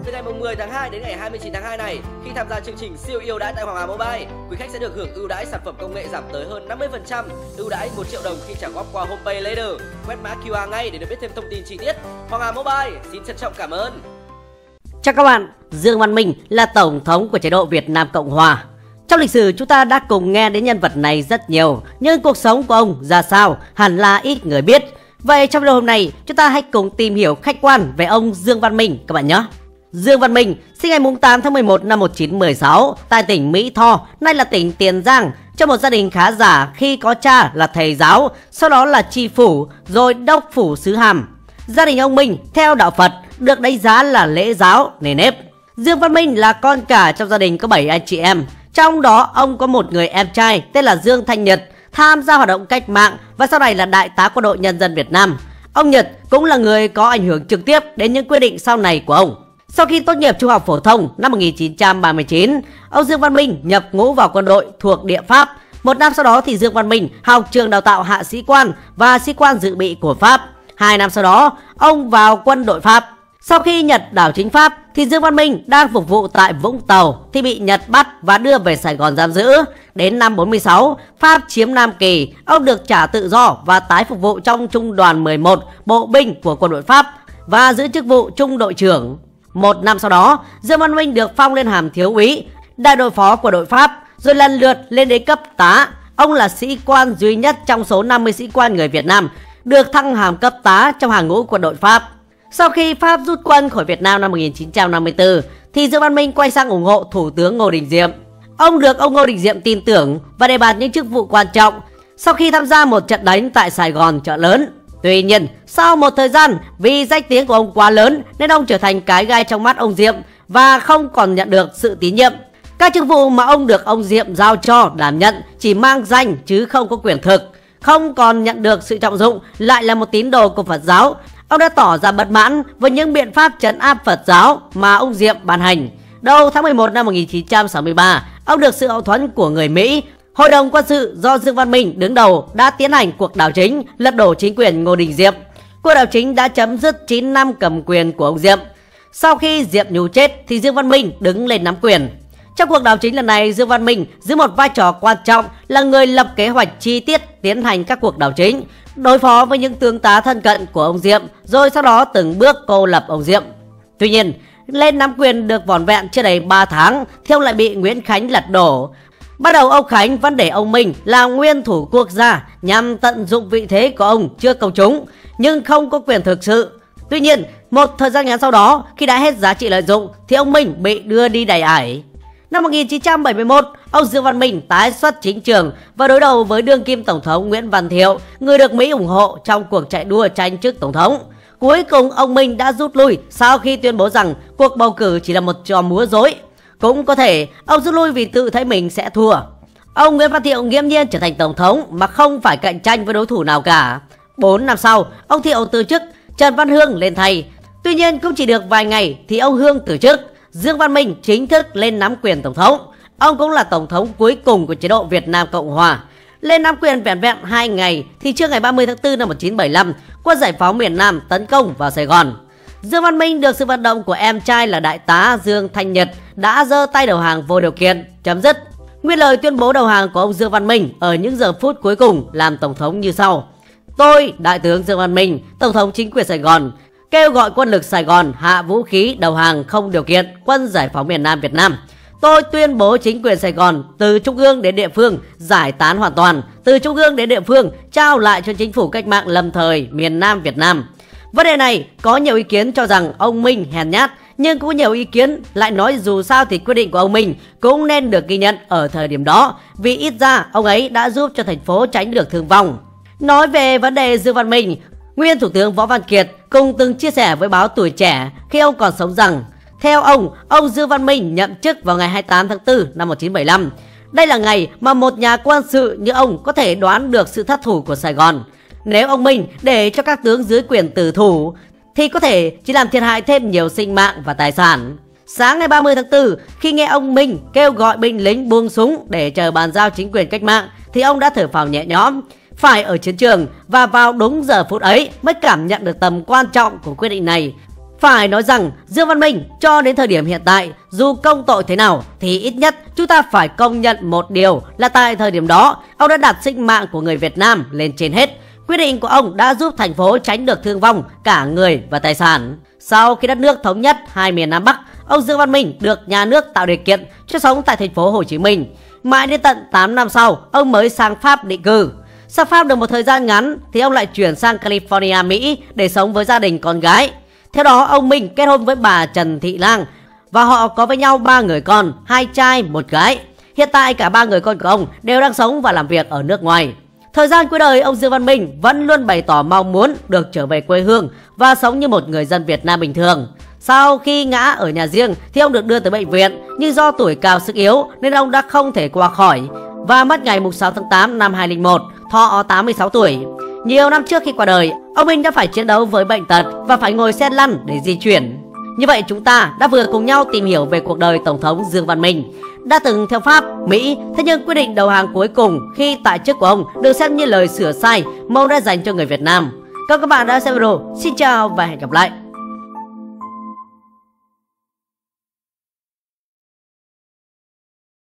Từ ngày 10 tháng 2 đến ngày 29 tháng 2 này, khi tham gia chương trình siêu ưu đãi tại Hoàng Hà Mobile, quý khách sẽ được hưởng ưu đãi sản phẩm công nghệ giảm tới hơn 50%, ưu đãi 1 triệu đồng khi trả góp qua HomePay Later. Quét mã QR ngay để được biết thêm thông tin chi tiết. Hoàng Hà Mobile xin trân trọng cảm ơn. Chào các bạn, Dương Văn Minh là tổng thống của chế độ Việt Nam Cộng Hòa. Trong lịch sử chúng ta đã cùng nghe đến nhân vật này rất nhiều, nhưng cuộc sống của ông ra sao hẳn là ít người biết. Vậy trong video hôm nay chúng ta hãy cùng tìm hiểu khách quan về ông Dương Văn Minh các bạn nhé. Dương Văn Minh sinh ngày 8 tháng 11 năm 1916 tại tỉnh Mỹ Tho, nay là tỉnh Tiền Giang, trong một gia đình khá giả khi có cha là thầy giáo, sau đó là tri phủ, rồi đốc phủ xứ Hàm. Gia đình ông Minh theo đạo Phật, được đánh giá là lễ giáo nề nếp. Dương Văn Minh là con cả trong gia đình có 7 anh chị em, trong đó ông có một người em trai tên là Dương Thanh Nhật, tham gia hoạt động cách mạng và sau này là đại tá Quân đội Nhân dân Việt Nam. Ông Nhật cũng là người có ảnh hưởng trực tiếp đến những quyết định sau này của ông. Sau khi tốt nghiệp trung học phổ thông năm 1939, ông Dương Văn Minh nhập ngũ vào quân đội thuộc Địa Pháp. Một năm sau đó thì Dương Văn Minh học trường đào tạo hạ sĩ quan và sĩ quan dự bị của Pháp. 2 năm sau đó, ông vào quân đội Pháp. Sau khi Nhật đảo chính Pháp thì Dương Văn Minh đang phục vụ tại Vũng Tàu thì bị Nhật bắt và đưa về Sài Gòn giam giữ. Đến năm 46, Pháp chiếm Nam Kỳ, ông được trả tự do và tái phục vụ trong Trung đoàn 11 bộ binh của quân đội Pháp và giữ chức vụ trung đội trưởng. 1 năm sau đó, Dương Văn Minh được phong lên hàm thiếu úy, đại đội phó của đội Pháp, rồi lần lượt lên đến cấp tá. Ông là sĩ quan duy nhất trong số 50 sĩ quan người Việt Nam được thăng hàm cấp tá trong hàng ngũ quân đội Pháp. Sau khi Pháp rút quân khỏi Việt Nam năm 1954, thì Dương Văn Minh quay sang ủng hộ Thủ tướng Ngô Đình Diệm. Ông được ông Ngô Đình Diệm tin tưởng và đề bạt những chức vụ quan trọng sau khi tham gia một trận đánh tại Sài Gòn chợ lớn. Tuy nhiên, sau một thời gian, vì danh tiếng của ông quá lớn nên ông trở thành cái gai trong mắt ông Diệm và không còn nhận được sự tín nhiệm. Các chức vụ mà ông được ông Diệm giao cho đảm nhận chỉ mang danh chứ không có quyền thực, không còn nhận được sự trọng dụng, lại là một tín đồ của Phật giáo. Ông đã tỏ ra bất mãn với những biện pháp trấn áp Phật giáo mà ông Diệm ban hành. Đầu tháng 11 năm 1963, ông được sự hậu thuẫn của người Mỹ. Hội đồng quân sự do Dương Văn Minh đứng đầu đã tiến hành cuộc đảo chính, lật đổ chính quyền Ngô Đình Diệm. Cuộc đảo chính đã chấm dứt 9 năm cầm quyền của ông Diệm. Sau khi Diệm Nhu chết thì Dương Văn Minh đứng lên nắm quyền. Trong cuộc đảo chính lần này, Dương Văn Minh giữ một vai trò quan trọng là người lập kế hoạch chi tiết tiến hành các cuộc đảo chính, đối phó với những tướng tá thân cận của ông Diệm, rồi sau đó từng bước cô lập ông Diệm. Tuy nhiên, lên nắm quyền được vỏn vẹn chưa đầy 3 tháng thì ông lại bị Nguyễn Khánh lật đổ. Bắt đầu ông Khánh vẫn để ông Minh là nguyên thủ quốc gia nhằm tận dụng vị thế của ông trước công chúng, nhưng không có quyền thực sự. Tuy nhiên, một thời gian ngắn sau đó, khi đã hết giá trị lợi dụng thì ông Minh bị đưa đi đày ải. Năm 1971, ông Dương Văn Minh tái xuất chính trường và đối đầu với đương kim tổng thống Nguyễn Văn Thiệu, người được Mỹ ủng hộ trong cuộc chạy đua tranh chức tổng thống. Cuối cùng ông Minh đã rút lui sau khi tuyên bố rằng cuộc bầu cử chỉ là một trò múa rối. Cũng có thể ông rút lui vì tự thấy mình sẽ thua. Ông Nguyễn Văn Thiệu nghiễm nhiên trở thành tổng thống mà không phải cạnh tranh với đối thủ nào cả. 4 năm sau, ông Thiệu từ chức, Trần Văn Hương lên thay. Tuy nhiên cũng chỉ được vài ngày thì ông Hương từ chức. Dương Văn Minh chính thức lên nắm quyền tổng thống. Ông cũng là tổng thống cuối cùng của chế độ Việt Nam Cộng Hòa. Lên nắm quyền vẹn vẹn 2 ngày thì trước ngày 30 tháng 4 năm 1975, quân giải phóng miền Nam tấn công vào Sài Gòn. Dương Văn Minh được sự vận động của em trai là đại tá Dương Thanh Nhật đã giơ tay đầu hàng vô điều kiện, chấm dứt. Nguyên lời tuyên bố đầu hàng của ông Dương Văn Minh ở những giờ phút cuối cùng làm tổng thống như sau: Tôi, đại tướng Dương Văn Minh, tổng thống chính quyền Sài Gòn, kêu gọi quân lực Sài Gòn hạ vũ khí đầu hàng không điều kiện quân giải phóng miền Nam Việt Nam. Tôi tuyên bố chính quyền Sài Gòn từ trung ương đến địa phương giải tán hoàn toàn, từ trung ương đến địa phương trao lại cho chính phủ cách mạng lâm thời miền Nam Việt Nam. Vấn đề này có nhiều ý kiến cho rằng ông Minh hèn nhát, nhưng cũng nhiều ý kiến lại nói dù sao thì quyết định của ông Minh cũng nên được ghi nhận ở thời điểm đó, vì ít ra ông ấy đã giúp cho thành phố tránh được thương vong. Nói về vấn đề Dương Văn Minh, nguyên Thủ tướng Võ Văn Kiệt cùng từng chia sẻ với báo Tuổi Trẻ khi ông còn sống rằng theo ông Dương Văn Minh nhậm chức vào ngày 28 tháng 4 năm 1975. Đây là ngày mà một nhà quân sự như ông có thể đoán được sự thất thủ của Sài Gòn. Nếu ông Minh để cho các tướng dưới quyền tử thủ thì có thể chỉ làm thiệt hại thêm nhiều sinh mạng và tài sản. Sáng ngày 30 tháng 4, khi nghe ông Minh kêu gọi binh lính buông súng để chờ bàn giao chính quyền cách mạng thì ông đã thở phào nhẹ nhõm. Phải ở chiến trường và vào đúng giờ phút ấy mới cảm nhận được tầm quan trọng của quyết định này. Phải nói rằng Dương Văn Minh cho đến thời điểm hiện tại, dù công tội thế nào thì ít nhất chúng ta phải công nhận một điều là tại thời điểm đó ông đã đặt sinh mạng của người Việt Nam lên trên hết. Quyết định của ông đã giúp thành phố tránh được thương vong cả người và tài sản. Sau khi đất nước thống nhất hai miền Nam Bắc, ông Dương Văn Minh được nhà nước tạo điều kiện cho sống tại thành phố Hồ Chí Minh. Mãi đến tận 8 năm sau, ông mới sang Pháp định cư. Sang Pháp được một thời gian ngắn thì ông lại chuyển sang California, Mỹ để sống với gia đình con gái. Theo đó, ông Minh kết hôn với bà Trần Thị Lang và họ có với nhau 3 người con, 2 trai, 1 gái. Hiện tại cả 3 người con của ông đều đang sống và làm việc ở nước ngoài. Thời gian cuối đời, ông Dương Văn Minh vẫn luôn bày tỏ mong muốn được trở về quê hương và sống như một người dân Việt Nam bình thường. Sau khi ngã ở nhà riêng thì ông được đưa tới bệnh viện, nhưng do tuổi cao sức yếu nên ông đã không thể qua khỏi và mất ngày 6 tháng 8 năm 2001, thọ 86 tuổi. Nhiều năm trước khi qua đời, ông Minh đã phải chiến đấu với bệnh tật và phải ngồi xe lăn để di chuyển. Như vậy chúng ta đã vừa cùng nhau tìm hiểu về cuộc đời Tổng thống Dương Văn Minh. Đã từng theo Pháp, Mỹ, thế nhưng quyết định đầu hàng cuối cùng khi tại chức của ông được xem như lời sửa sai mà ông đã dành cho người Việt Nam. Các bạn đã xem video, xin chào và hẹn gặp lại.